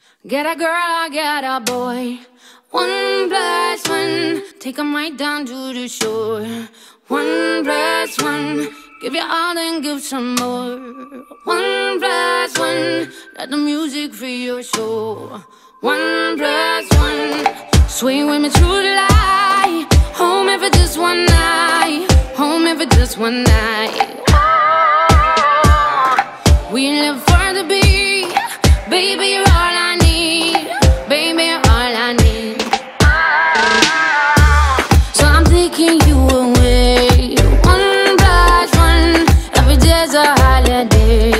Get a girl, I get a boy. 1+1, take 'em right down to the shore. 1+1, give you all and give some more. 1+1, let the music free your soul. 1+1, swing with me through the light. Home if it's just one night. Home if it's just one night. We live for the beat. Baby, you're all I need. Baby, you're all I need. So I'm taking you away. 1+1, every day's a holiday.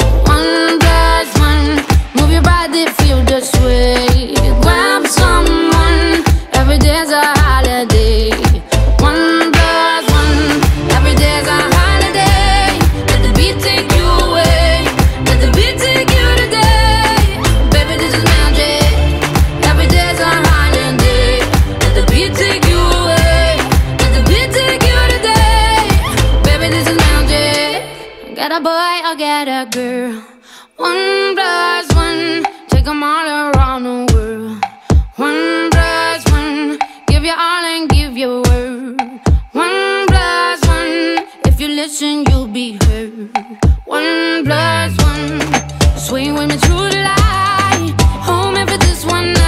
1+1, move your body, feel the sway. Grab someone, every day's a holiday. 1+1, every day's a holiday. Let the beat take you away. Let the beat take you today. Baby, this is magic. Every day's a holiday. Let the beat take you away. Let the beat take you today. Baby, this is magic. Get a boy or get a girl. 1+1, take 'em all around the world. 1+1, give you all and give your word. 1+1, if you listen, you'll be heard. 1+1, swing with me through the light. Home if it's just one night.